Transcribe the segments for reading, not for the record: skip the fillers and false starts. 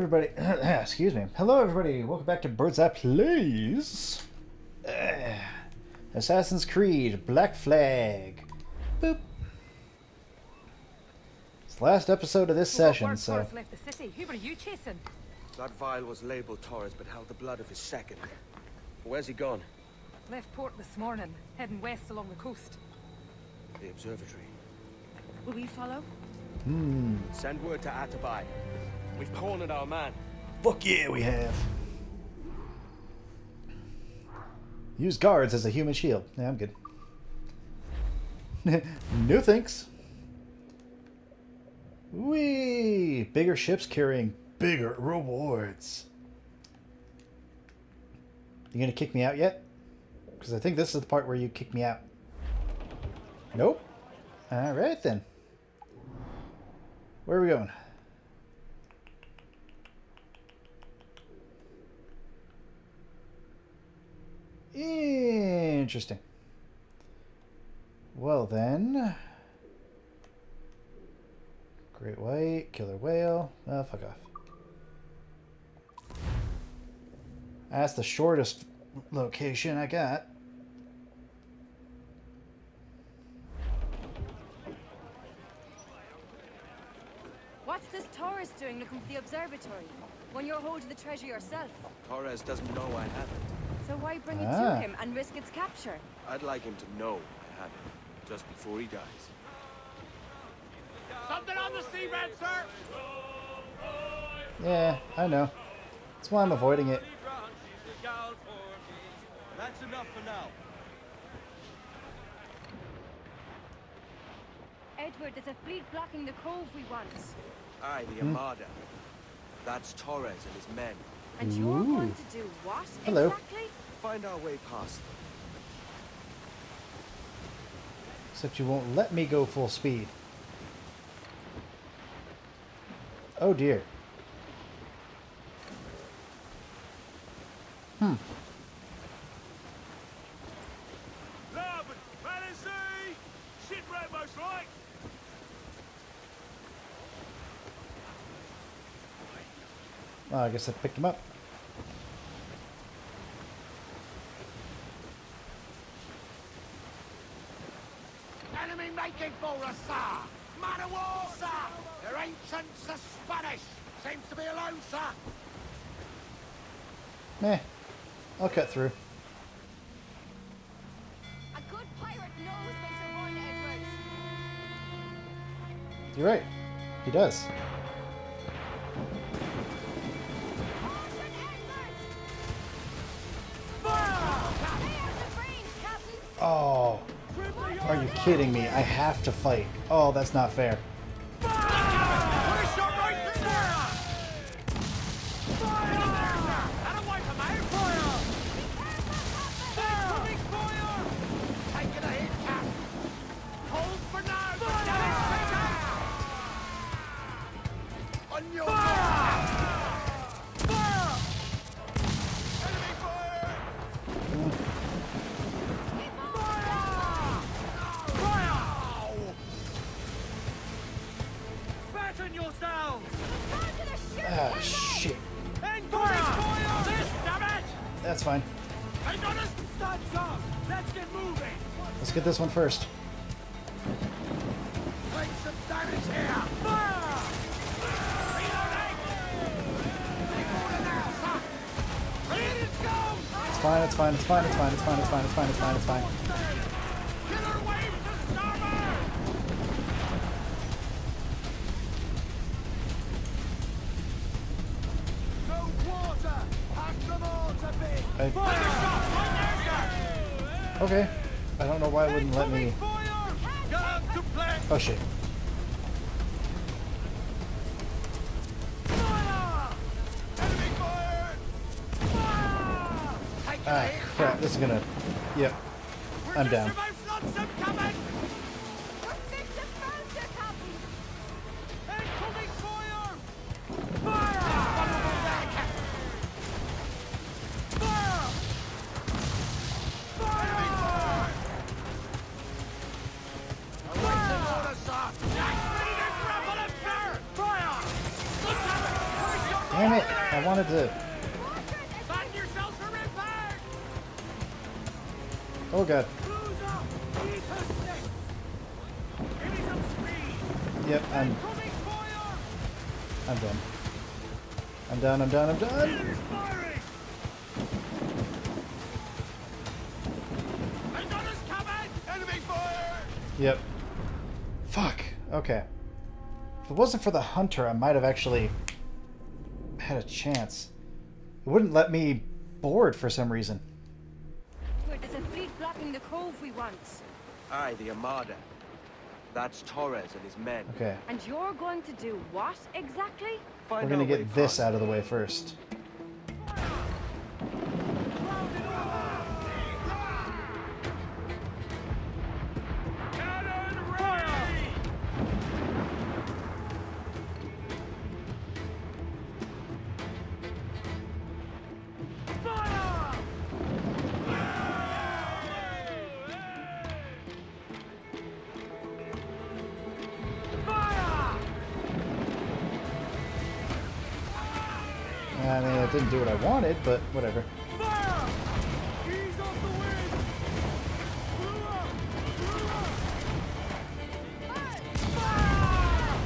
everybody. Excuse me. Hello, everybody. Welcome back to Bird's Eye Plays. Assassin's Creed Black Flag. Boop. It's the last episode of this session, so. Torres left the city. Who were you chasing? That vial was labeled Torres, but held the blood of his second. Where's he gone? Left port this morning, heading west along the coast. The observatory. Will we follow? Send word to Atabai. We've cornered our man. Fuck yeah, we have. Use guards as a human shield. Yeah, I'm good. No thanks. Whee! Bigger ships carrying bigger rewards. You gonna kick me out yet? Because I think this is the part where you kick me out. Nope. Alright then. Where are we going? Interesting. Well then. Great white, killer whale. Oh, fuck off. That's the shortest location I got. What's this Torres doing looking for the observatory? When you're holding the treasure yourself? Torres doesn't know I have it. So why bring it to him and risk its capture? I'd like him to know I have it, just before he dies. Something on the seabed, sir! Yeah, I know. That's why I'm avoiding it. That's enough for now. Edward, there's a fleet blocking the cove we want. Aye, the Armada. That's Torres and his men. And you're going to do what Hello. exactly? Find our way past them. Except you won't let me go full speed. Oh dear. Larboard, Palisade! Shipwreck most right! Well, I guess I picked him up. Enemy making for us, sir! Man of war, sir! Their ancients are Spanish! Seems to be alone, sir! Meh. I'll cut through. A good pirate knows when to run, Edward. You're right. He does. Caution, Edward! Stay out of range, Captain! Oh. Are you kidding me? I have to fight. Oh, that's not fair. Ah, shit. That's fine. Let's get moving! Let's get this one first. Take some damage here! Fire! Reloading! Take order now, sir! Ready to go! It's fine, it's fine, it's fine, it's fine, it's fine, it's fine, it's fine, it's fine, it's fine. Killer wave to starboard! No water! Pack them all to big! Fire shot! Right there, sir! Okay. I don't know why it wouldn't let me. Gun to play! Oh shit. Fire! Enemy fire! Fire! Take it Ah, ahead, crap. This is gonna. Yep. We're I'm just down. about lonesome coming! We're fit to founder, Captain! Incoming fire! Fire! Honorable there, Captain! Fire! Fire! Enemy fire! Awaiting orders, sir! Nice leader, grapple him, sir! Fire! Look out! Push your Damn it. wanted to... Find yourselves a river! Oh god. Cruise up! Eat her stick! Give me some speed! Yep, I'm Coming fire! done. I'm done, I'm done, I'm done! He's firing! My gunner's coming! Enemy fire! Yep. Fuck. Okay. If it wasn't for the hunter, I might have actually had a chance. It wouldn't let me board for some reason. Where there's a fleet blocking the cove we want. Aye, the Armada. That's Torres and his men. Okay. And you're going to do what exactly? We're Find gonna our way get this past. out of the way first. Cannon ready! Fire! Fire! I mean, it didn't do what I wanted, but whatever. Fire! Ease off the wind! Blew up! Blew up! Fire!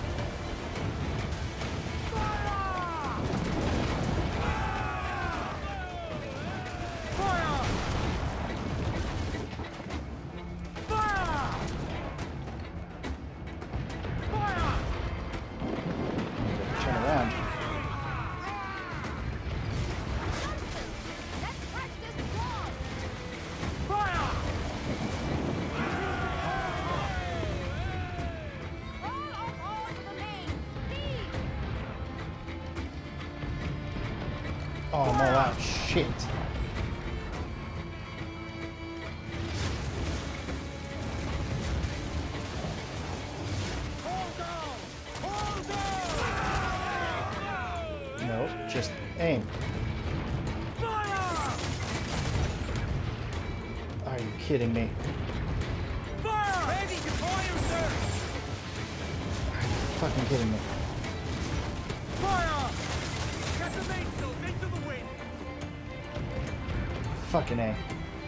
Fire! Fire! Fire! Turn around. Let's crack this wall! Fire! Roll on board the main! Leave! Oh, I'm all out. Shit. Hold down! Hold down! No, just aim. Fire! Are you kidding me? Fire! Ready to fire, sir! Are you fucking kidding me? Fire! Get the mainsails into the wind! Fucking A.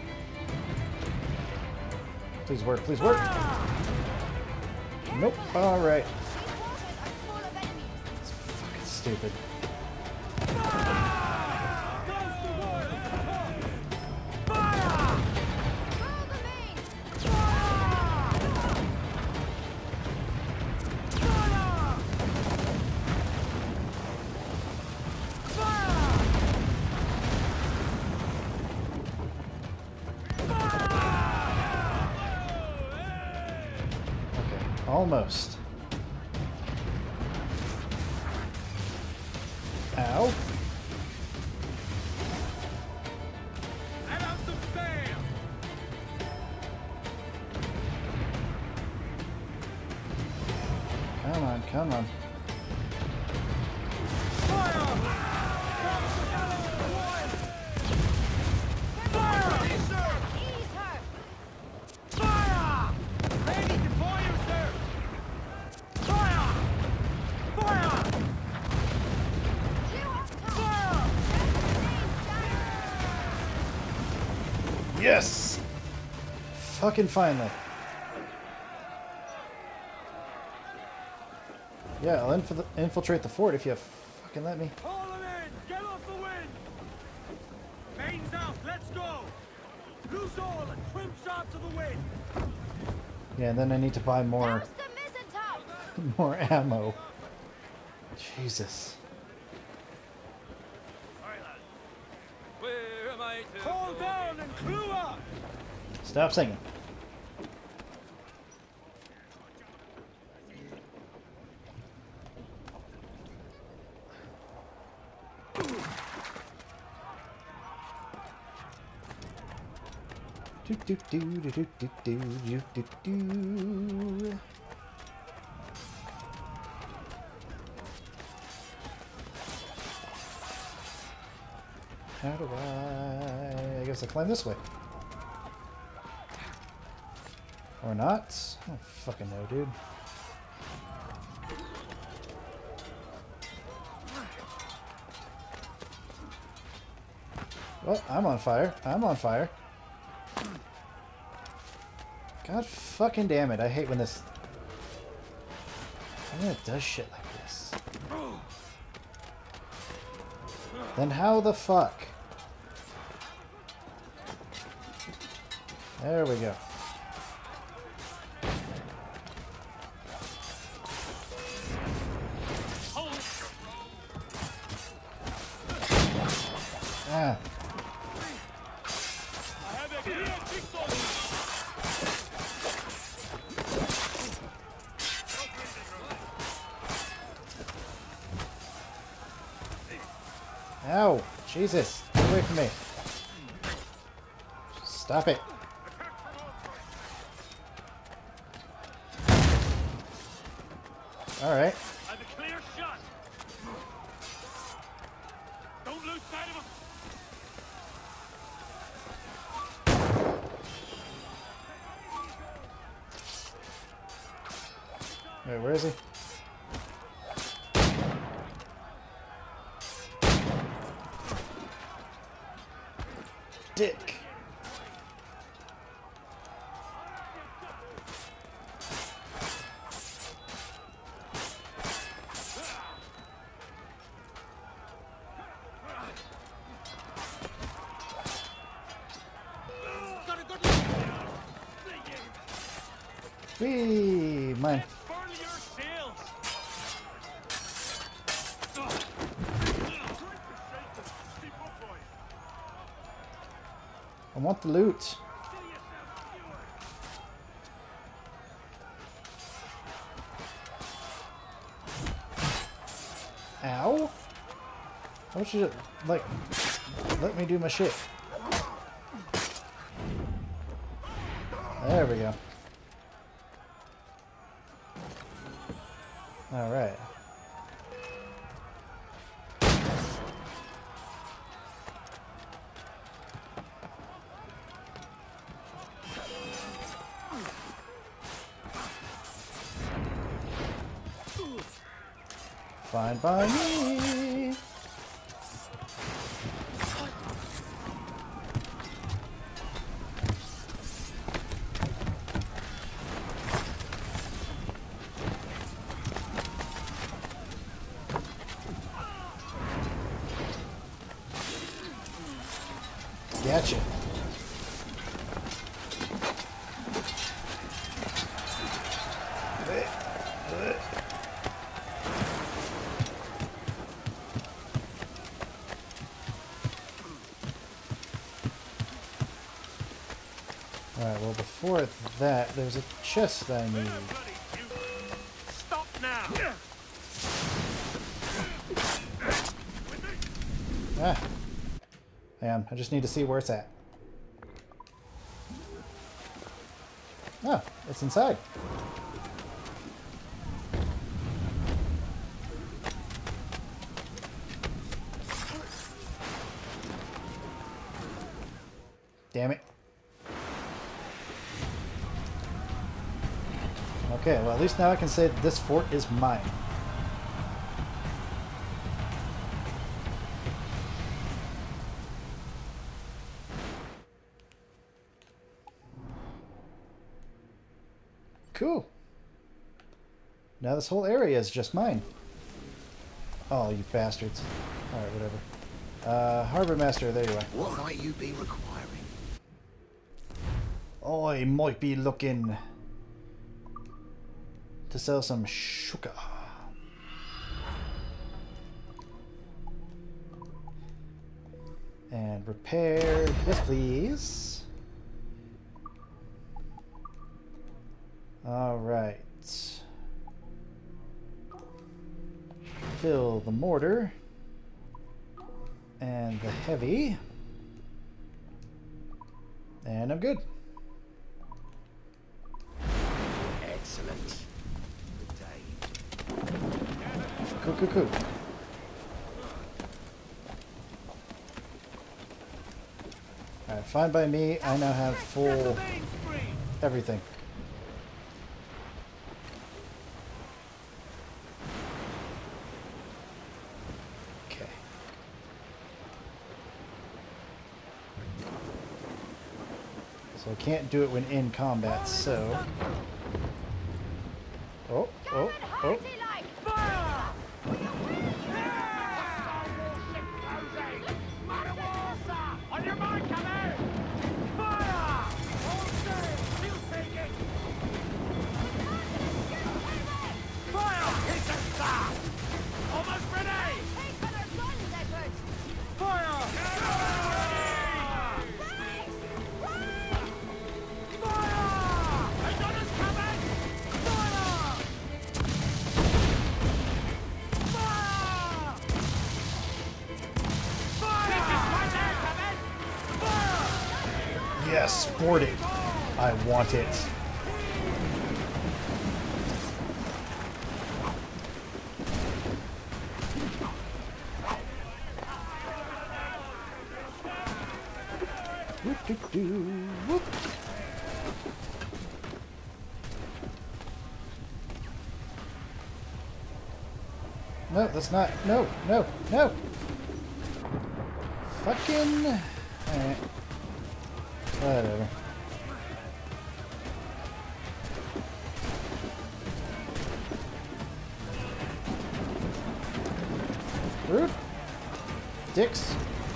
Please work, please work. Nope. Alright. These waters are full of enemies. It's fucking stupid. Close the wire! Fire! Roll the main! Fire! Fire! Okay. Almost. Ow. And up some sail! Come on, come on. Fire! Drop the gallows of the wire! Fire! Ready, sir! Ease her! Fire! Ready to fire, sir! Fire! Fire! You up top! Fire! Yes! Fucking finally. Yeah, I'll infiltrate the fort if you fucking let me. Haul them in! Get off the wind! Mains out, let's go! Loose all and trim sharp to the wind! Yeah, and then I need to buy more Douse the mizzen top! more ammo. Jesus. Where am I to Calm down and clue up! Stop singing. Do do do do do do do do do do. How do I guess I climb this way. Or not? I don't fucking know, dude. Well, I'm on fire. I'm on fire. God fucking damn it. I hate when this... when it does shit like this. Then how the fuck? There we go. Ah. Ow! Jesus! Get away from me! Stop it! Alright. Have a clear shot. Don't lose sight of him. Wait, where is he? Dick! Whee! Mine. Burn your sails. I want the loot. Ow! Why don't you, like, let me do my shit? There we go. Alright. Fine by me. Gotcha. Alright, well before that, there's a chest I need. Stop now. Ah. Man, I just need to see where it's at. Oh, it's inside. Damn it. Okay, well at least now I can say that this fort is mine. Cool. Now this whole area is just mine. Oh, you bastards. Alright, whatever. Harbor Master, there you are. What might you be requiring? I might be looking to sell some sugar. And repair, yes please. Alright. Fill the mortar. And the heavy. And I'm good. Excellent. Good day. Cool, cool, cool. Alright, fine by me. I now have full everything. Okay. So I can't do it when in combat, so... Oh, oh, oh. On your mark, come out! Fire! Hold still! You take it! Fire! Hit the start! Almost ready! Take on our guns, Edward! Fire! Fire! Another's coming! Fire! Fire! Fire! This is right there, coming! Fire! Yes, board it. I want it. Whoop, doop, doo, whoop. No, that's not. No, no, no. Fucking. Alright. Whatever. Rude. Dicks.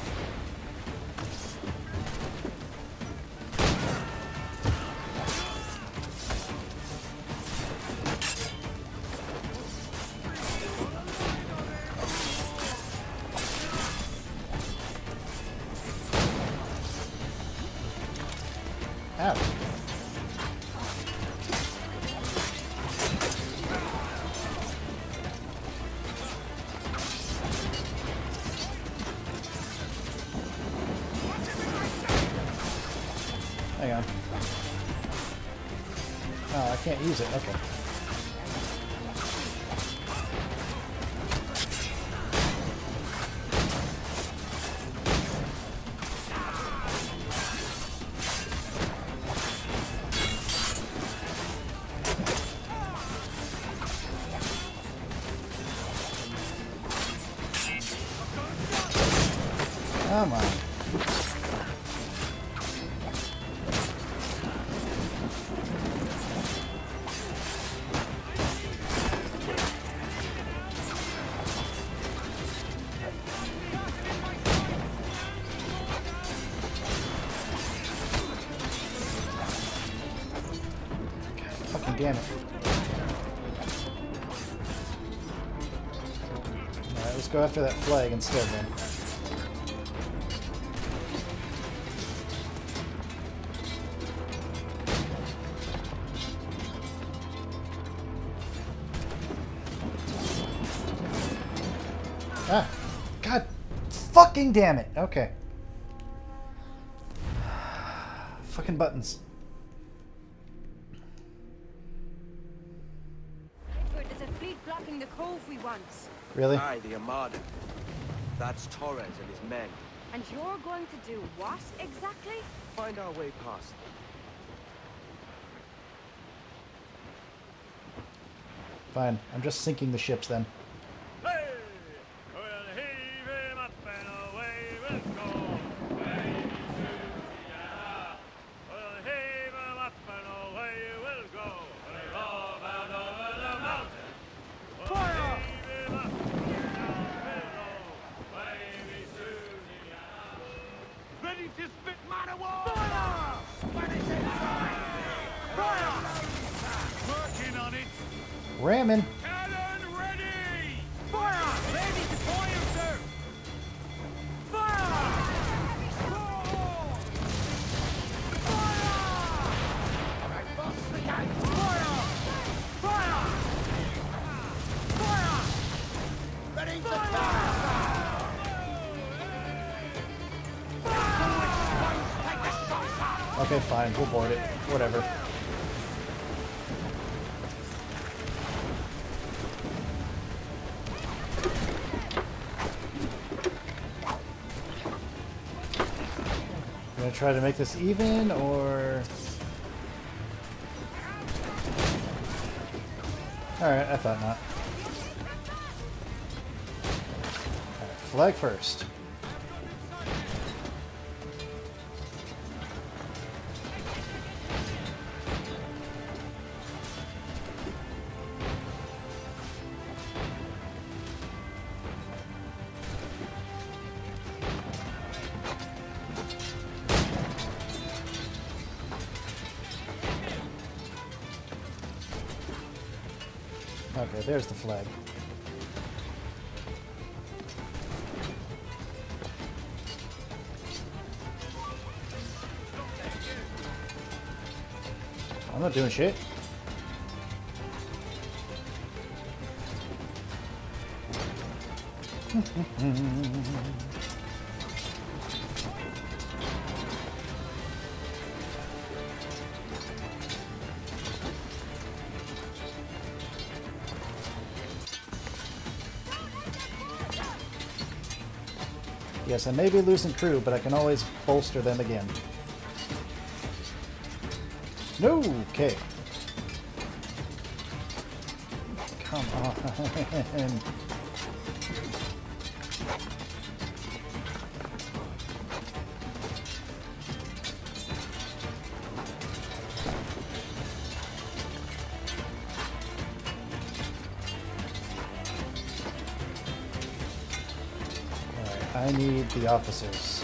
Ow. Hang on. Oh, I can't use it. Okay. Come on. Fucking damn it. Alright, let's go after that flag instead then. Ah! God fucking damn it! Okay. Fucking buttons. Edward, there's a fleet blocking the cove we want. Really? Aye, the Armada. That's Torres and his men. And you're going to do what exactly? Find our way past them. Fine. I'm just sinking the ships then. Hey! We'll heave him up and away we'll go. Way to Susia. We'll heave him up and away we'll go. We'll roll out over the mountain. We'll heave him up and down below. Way to Susia. Ready to spit man of war! Fire! Spanish inside! Fire! Working on it! Ramming. Cannon ready! Fire! Ready to fire, sir! Fire! Fire! Alright, boss, the gang! Fire! Fire! Fire! Ready to fire! Take the shots up! Okay, fine. We'll board it. Whatever. Gonna try to make this even, or... Alright, I thought not. Alright, flag first. Okay, there's the flag. I'm not doing shit. Yes, I may be losing crew, but I can always bolster them again. No! Okay. Come on. Alright, I need the officers.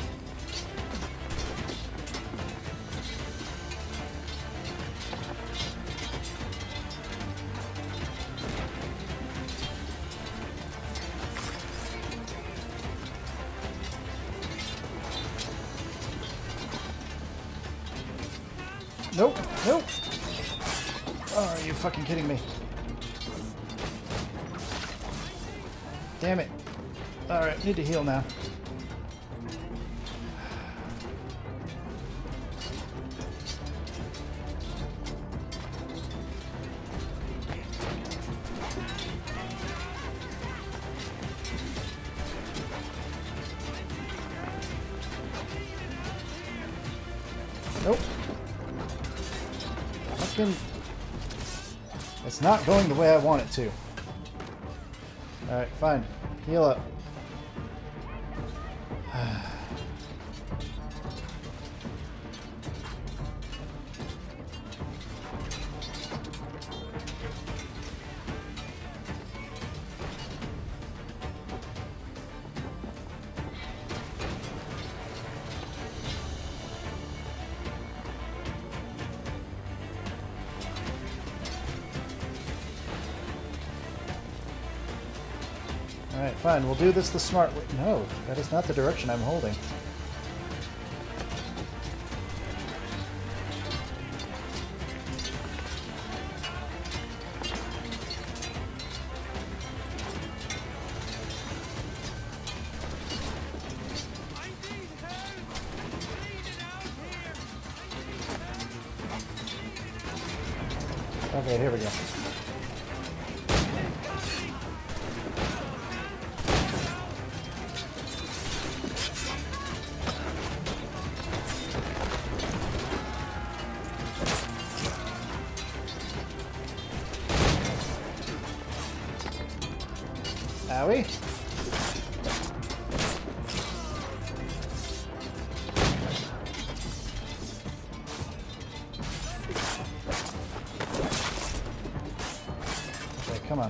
Nope, nope. Oh, are you fucking kidding me? Damn it. Alright, need to heal now. Nope. It's not going the way I want it to. Alright, fine. Heal up. Alright, fine. We'll do this the smart way. No, that is not the direction I'm holding. Okay, here we go. Owie. Okay, come on.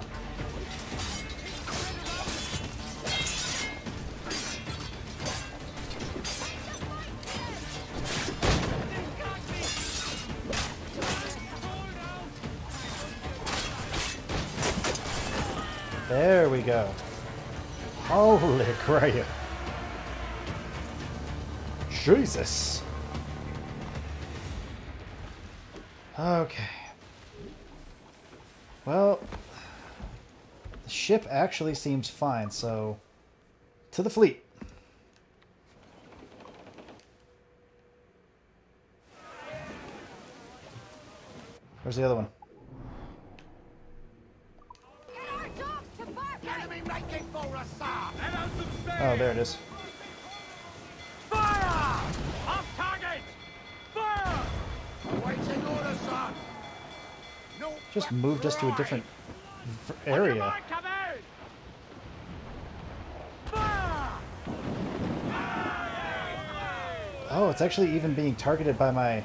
There we go. Holy crap. Jesus. Okay. Well, the ship actually seems fine, so to the fleet. Where's the other one? Oh, there it is. Fire! Off target! Fire! Waiting order, son! No. Just moved us to a different area. Oh, it's actually even being targeted by my...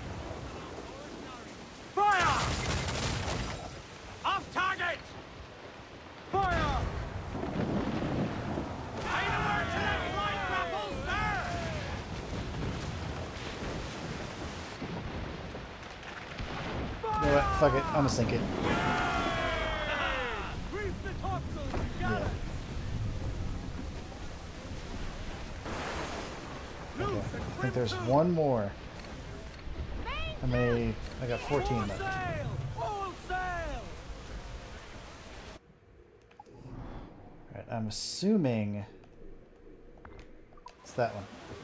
Fire! Off target! Fire! You know what? Fuck it. I'm gonna sink it. I think there's one more. I got 14 left. Alright, I'm assuming it's that one.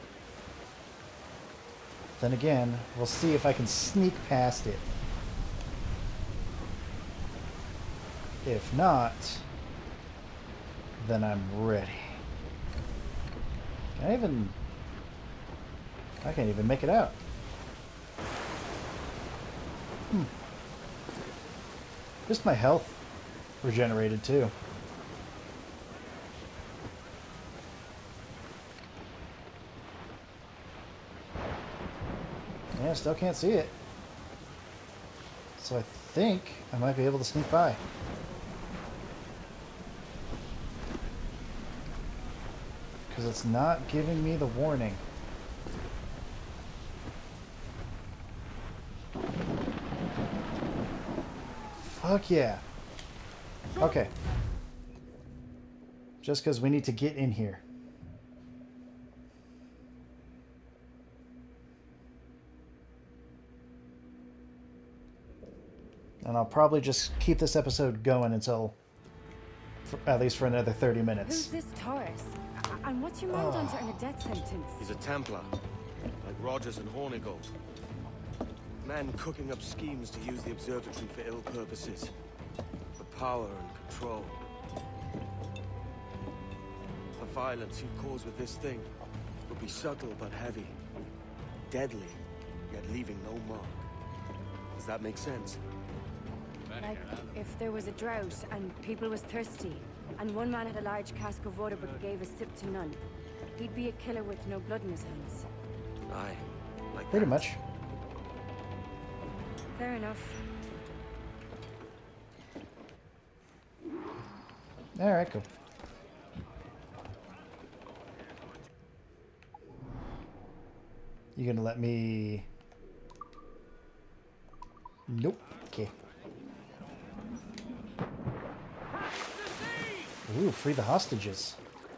Then again, we'll see if I can sneak past it. If not, then I'm ready. I can't even make it out. Just my health regenerated too. Yeah, still can't see it. So I think I might be able to sneak by. Because it's not giving me the warning. Fuck yeah. Okay. Just because we need to get in here. And I'll probably just keep this episode going until, at least for another 30 minutes. Who's this Taurus? And what's your man done to earn a death sentence? He's a Templar, like Rogers and Hornigold. Man cooking up schemes to use the observatory for ill purposes. For power and control. The violence he'd cause with this thing would be subtle but heavy. Deadly, yet leaving no mark. Does that make sense? Like, if there was a drought and people was thirsty, and one man had a large cask of water but gave a sip to none, he'd be a killer with no blood in his hands. Aye, like Pretty that. much. Fair enough. Alright, cool. You gonna let me... Nope. Okay. Ooh, free the hostages.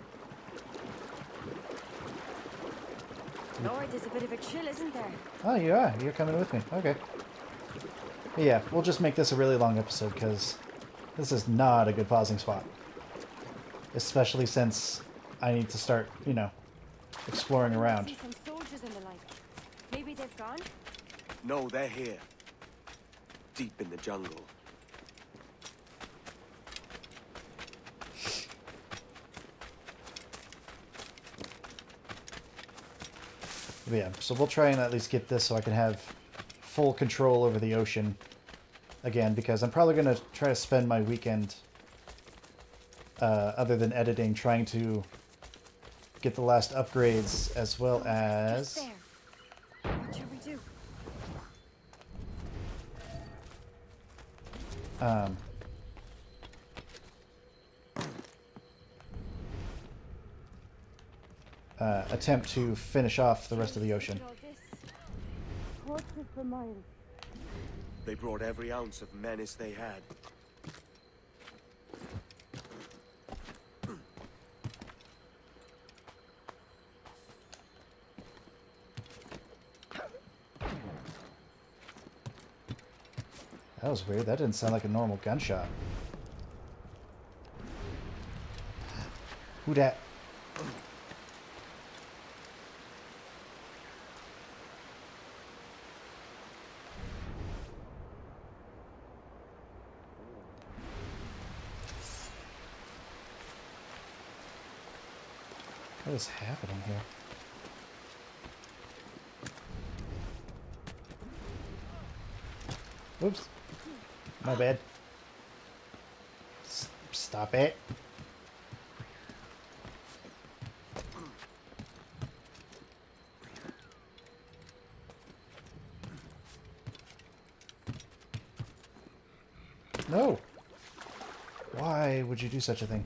Lord, there's a bit of a chill, isn't there? Oh, you are. You're coming with me. Okay. But yeah, we'll just make this a really long episode because this is not a good pausing spot. Especially since I need to start, you know, exploring around. I see some soldiers and the like. Maybe they've gone? No, they're here. Deep in the jungle. But yeah, so we'll try and at least get this so I can have full control over the ocean again, because I'm probably going to try to spend my weekend, other than editing, trying to get the last upgrades as well as... Just there. What should we do? Attempt to finish off the rest of the ocean. Horses for miles. They brought every ounce of menace they had. That was weird. That didn't sound like a normal gunshot. Who dat? What is happening here? Oops. My bad. Stop it. No. Why would you do such a thing?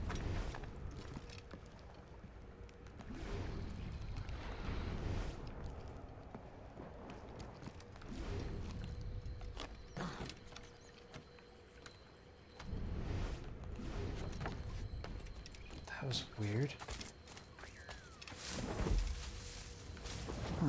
That was weird.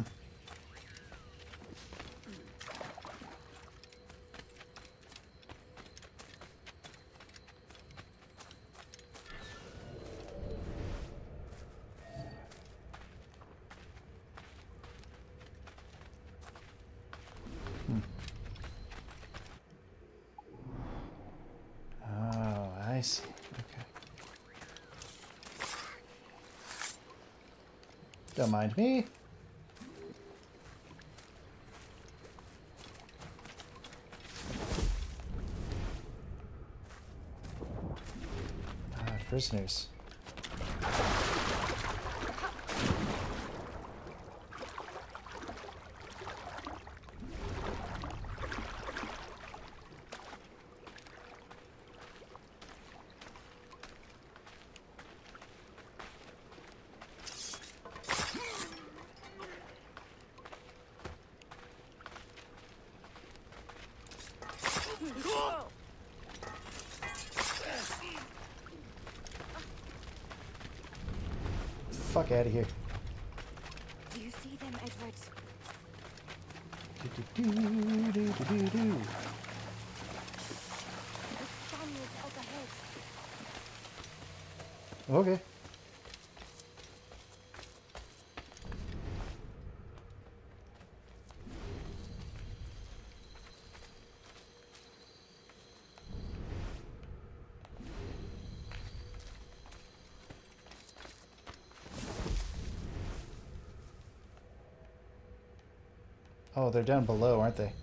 see. Okay. Don't mind me. Prisoners. Fuck out of here. Do you see them, Edward? Do, do, do, do, do, do, do. The Spaniards out ahead. Okay. Oh, they're down below, aren't they?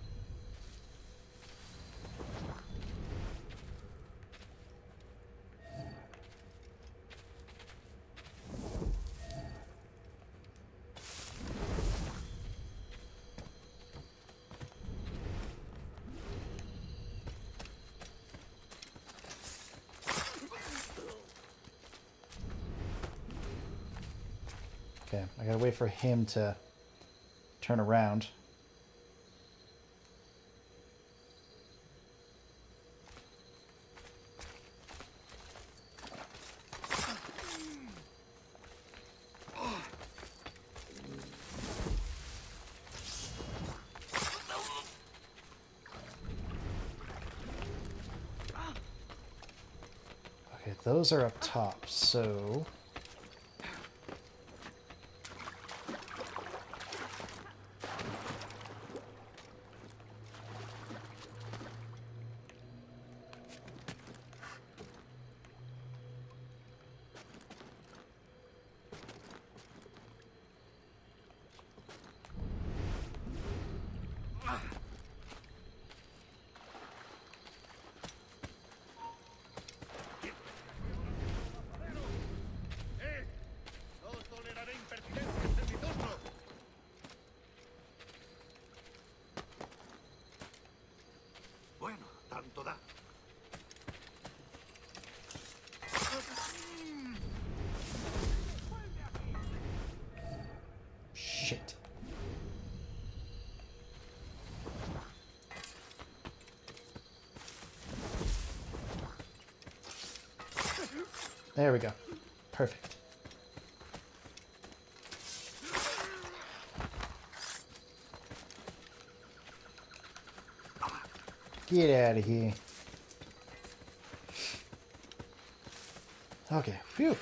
Okay, I gotta wait for him to turn around. Okay, those are up top, so... No toleraré impertinencias en mi turno. Bueno, tanto da. Shit. There we go. Perfect. Get out of here. Okay, phew.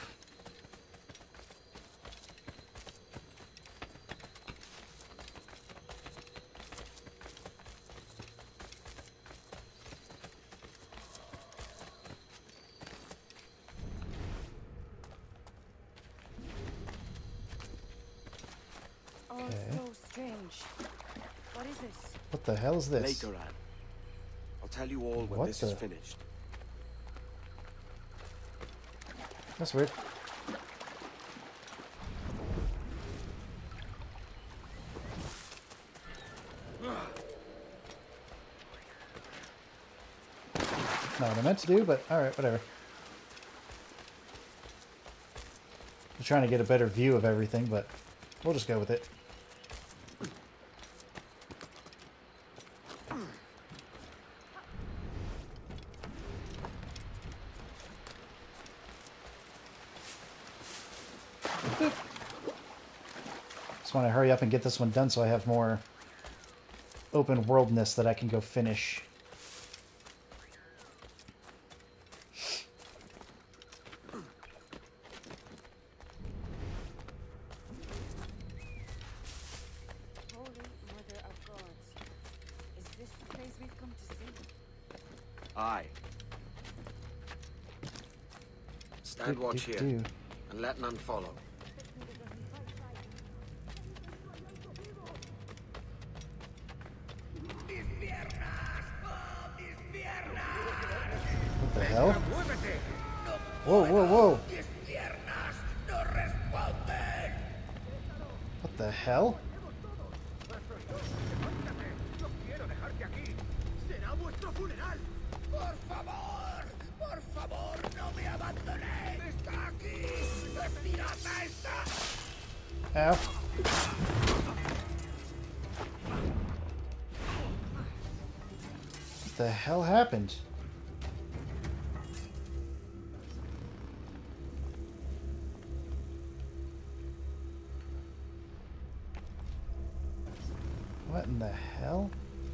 Oh, Okay. so strange. What is it? What the hell is this? Later, Anne. I'll tell you all when What this is the- finished. That's weird. Not what I meant to do, but alright, whatever. I'm trying to get a better view of everything, but we'll just go with it. Just want to hurry up and get this one done so I have more open worldness that I can go finish. Holy Mother of Gods. Is this the place we've come to see? Aye. Stand watch here, and let none follow. What the hell? Whoa, whoa, whoa! What the hell? Ow. What the hell happened? What in the hell?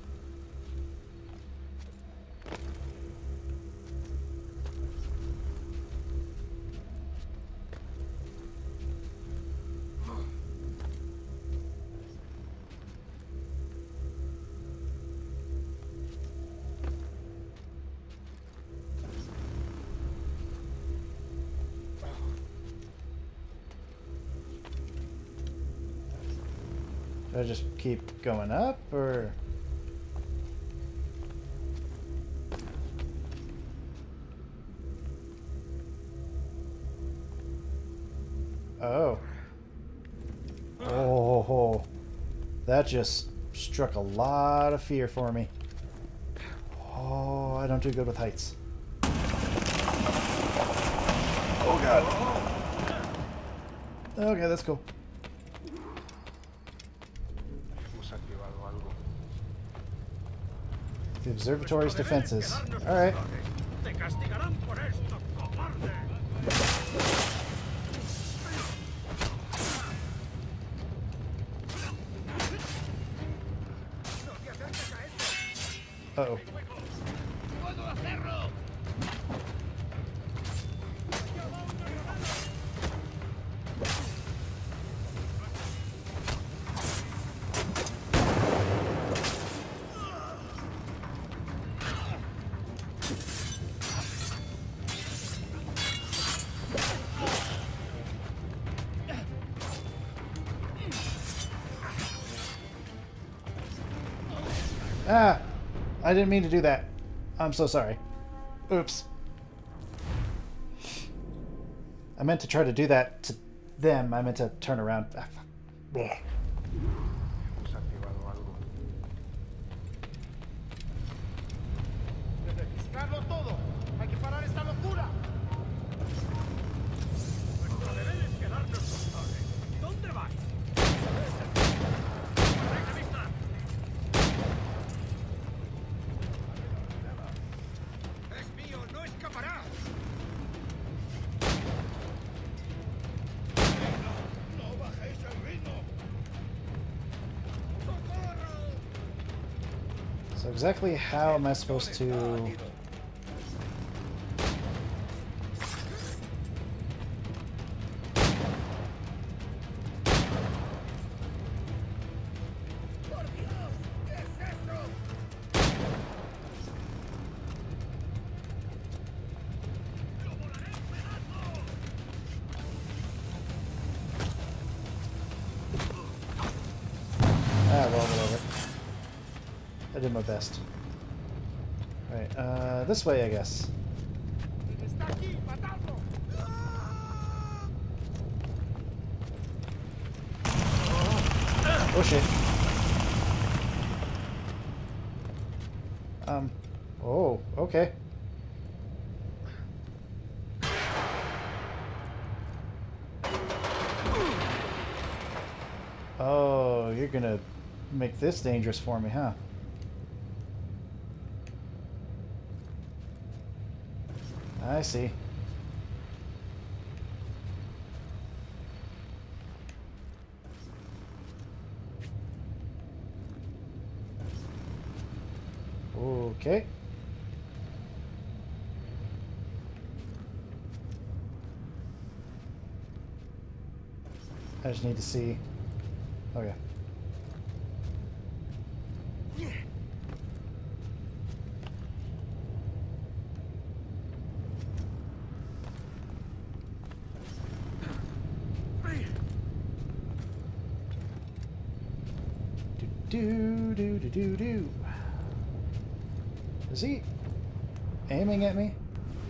Should I just keep going up, or...? Oh. Oh. That just struck a lot of fear for me. Oh, I don't do good with heights. Oh god. Okay, that's cool. The observatory's defenses. Alright. Uh-oh. Ah! I didn't mean to do that. I'm so sorry. Oops. I meant to try to do that to them. I meant to turn around. Ah, bleh. So exactly how am I supposed to... Ah, well, whatever. I did my best. Alright, this way, I guess. Oh shit. Oh, okay. Oh, you're gonna make this dangerous for me, huh? I see. Okay. I just need to see. Okay. do do do do do. Is he aiming at me?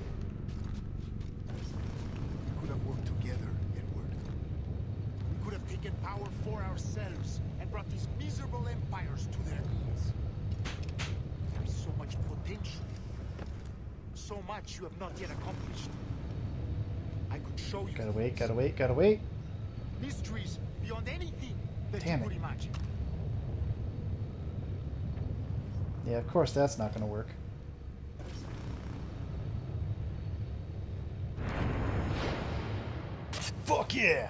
We could have worked together, Edward. We could have taken power for ourselves and brought these miserable empires to their knees. There is so much potential. So much you have not yet accomplished. I could show you. Gotta wait, gotta wait, gotta wait. Mysteries beyond anything that Damn you it. could imagine. Yeah, of course that's not gonna work. Fuck yeah!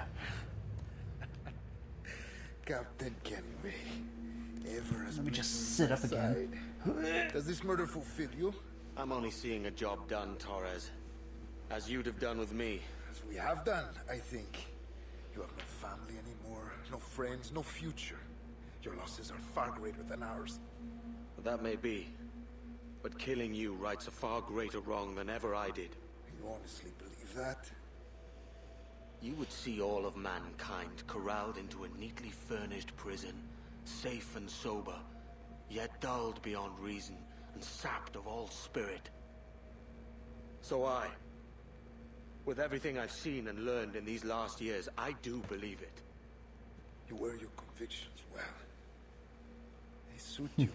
Captain Kenway, ever as Let me just sit up again. Does this murder fulfill you? I'm only seeing a job done, Torres. As you'd have done with me. As we have done, I think. You have no family anymore, no friends, no future. Your losses are far greater than ours. That may be. But killing you rights a far greater wrong than ever I did. You honestly believe that? You would see all of mankind corralled into a neatly furnished prison, safe and sober, yet dulled beyond reason and sapped of all spirit. So with everything I've seen and learned in these last years, I do believe it. You wear your convictions well. They suit you.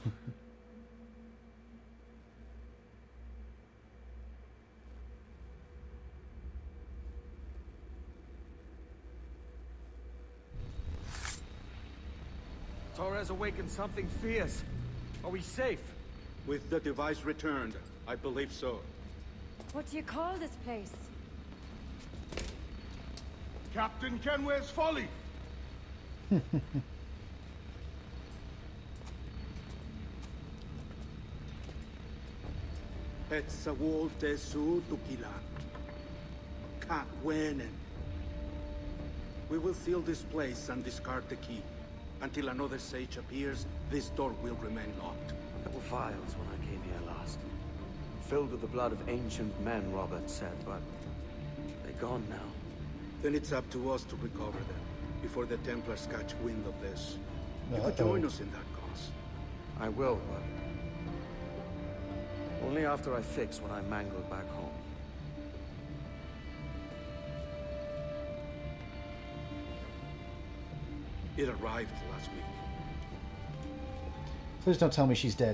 Torres awakened something fierce. Are we safe? With the device returned, I believe so. What do you call this place? Captain Kenway's Folly! Etsawol Tesu Tukilan. Kakwenen. We will seal this place and discard the key. Until another sage appears, this door will remain locked. There were vials when I came here last. Filled with the blood of ancient men, Robert said, but they're gone now. Then it's up to us to recover them, before the Templars catch wind of this. You could join us in that cause. I will, but only after I fix what I mangled back home. It arrived last week. Please don't tell me she's dead.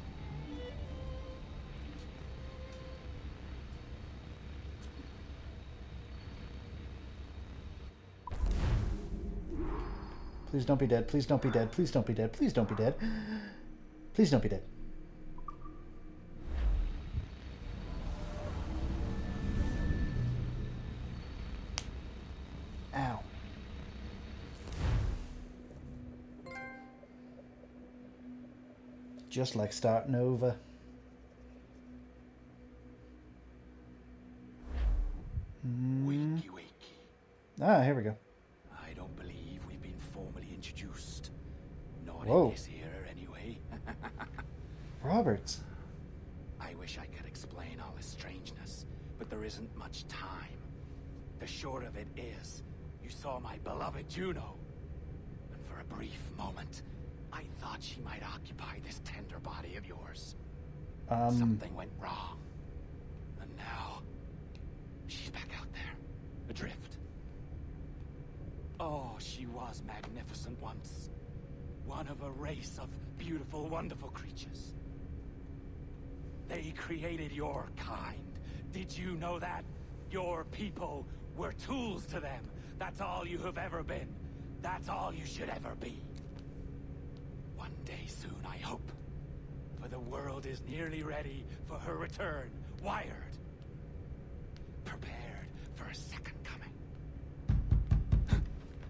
Please don't be dead. Please don't be dead. Please don't be dead. Please don't be dead. Please don't be dead. Ow. Just like starting over. Wakey, wakey. Ah, here we go. I don't believe we've been formally introduced. Not Whoa. in this era, anyway. Roberts. I wish I could explain all this strangeness, but there isn't much time. The short of it is, you saw my beloved Juno. And for a brief moment, I thought she might occupy this tender body of yours. Something went wrong. And now, she's back out there, adrift. Oh, she was magnificent once. One of a race of beautiful, wonderful creatures. They created your kind. Did you know that? Your people were tools to them. That's all you have ever been. That's all you should ever be. One day soon, I hope. For the world is nearly ready for her return. Wired. Prepared for a second coming.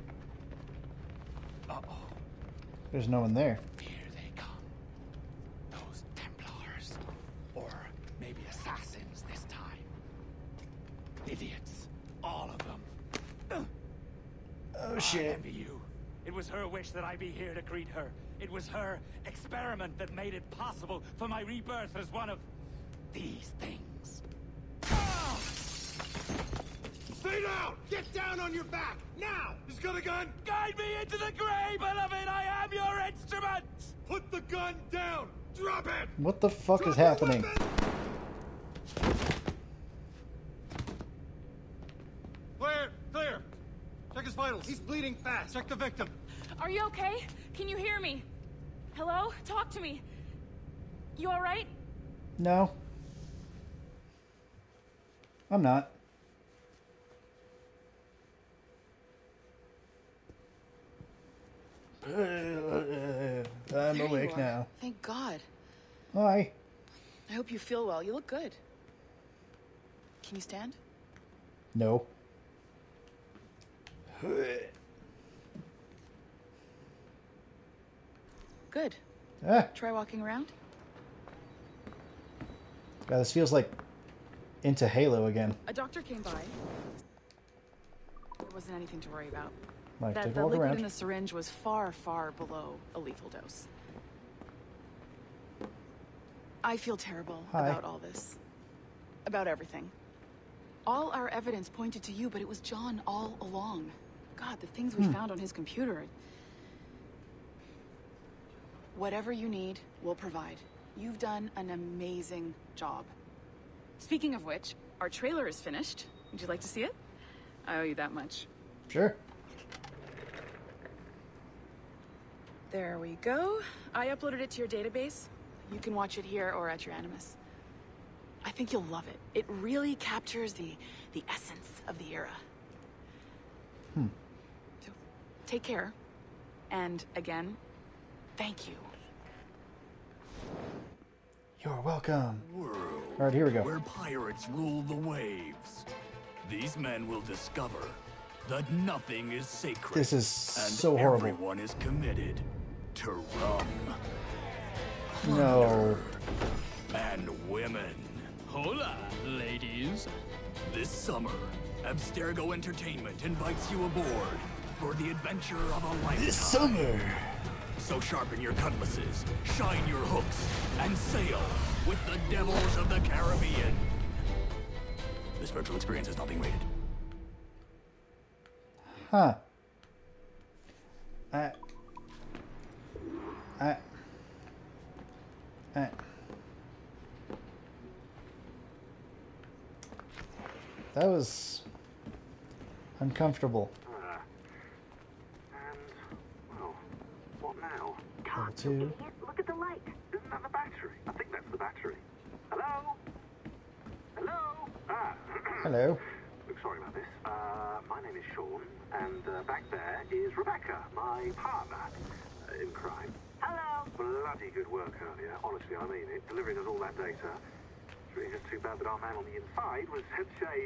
Uh-oh. There's no one there. Here they come. Those Templars. Or maybe assassins this time. Idiots. All of them. Oh I shit. envy you. It was her wish that I be here to greet her. It was her experiment that made it possible for my rebirth as one of these things. Ah! Stay down! Get down on your back! Now! He's got a gun! Guide me into the grave, beloved! I am your instrument! gun down! Drop it! What the fuck is happening? Clear! Clear! Check his vitals. He's bleeding fast. Check the victim. Are you okay? Can you hear me? Hello? Talk to me. You alright? No. I'm not. I'm awake now. Thank God. Hi. I hope you feel well. You look good. Can you stand? No. Good. Ah. Try walking around. God, this feels like into Halo again. A doctor came by. There wasn't anything to worry about. Like, take a The walk liquid around. in the syringe was far, far below a lethal dose. I feel terrible Hi. about all this. About everything. All our evidence pointed to you, but it was John all along. God, the things we found on his computer. Whatever you need, we'll provide. You've done an amazing job. Speaking of which, our trailer is finished. Would you like to see it? I owe you that much. Sure. There we go. I uploaded it to your database. You can watch it here or at your Animus. I think you'll love it. It really captures the essence of the era. So, take care. And again, thank you. You're welcome. World All right, here we go. where pirates rule the waves. These men will discover that nothing is sacred. This is and so horrible. Everyone is committed to rum. No. And women. Hola, ladies. This summer, Abstergo Entertainment invites you aboard for the adventure of a lifetime. This summer. So sharpen your cutlasses, shine your hooks, and sail with the devils of the Caribbean. This virtual experience is not being rated. Huh. That was uncomfortable. And, well, what now? Level 2. Look at the light. Isn't that the battery? I think that's the battery. Hello? Hello? Ah. Hello. Look, sorry about this. My name is Sean, and back there is Rebecca, my partner in crime. Hello. Bloody good work earlier. Honestly, I mean it. Delivering us all that data. It's really just too bad that our man on the inside was such a,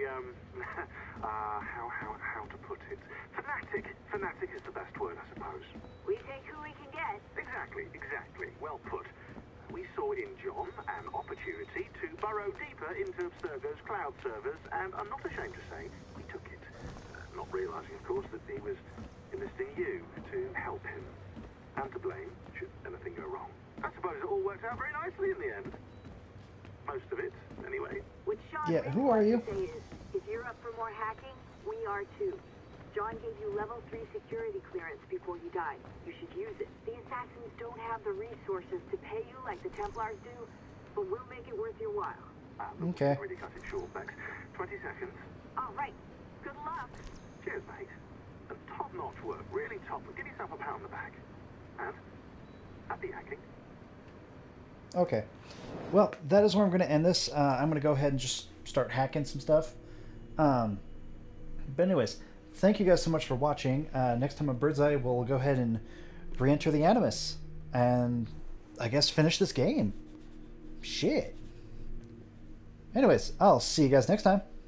how to put it? Fanatic. Fanatic is the best word, I suppose. We take who we can get. Exactly. Well put. We saw in John an opportunity to burrow deeper into Abstergo's cloud servers, and I'm not ashamed to say we took it. Not realizing, of course, that he was enlisting you to help him. And to blame, should anything go wrong. I suppose it all worked out very nicely in the end. Most of it, anyway. What Sean Yeah, who are you? say is, if you're up for more hacking, we are too. John gave you level 3 security clearance before you died. You should use it. The assassins don't have the resources to pay you like the Templars do, but we'll make it worth your while. Okay. Already cut it short, Bex. 20 seconds. All right. Good luck. Cheers, mate. And top-notch work. Really top. Give yourself a pat on the back. And happy hacking. Okay. Well, that is where I'm going to end this. I'm going to go ahead and just start hacking some stuff. But anyways, thank you guys so much for watching. Next time on Birdseye, we'll go ahead and re-enter the Animus. And I guess finish this game. Shit. Anyways, I'll see you guys next time.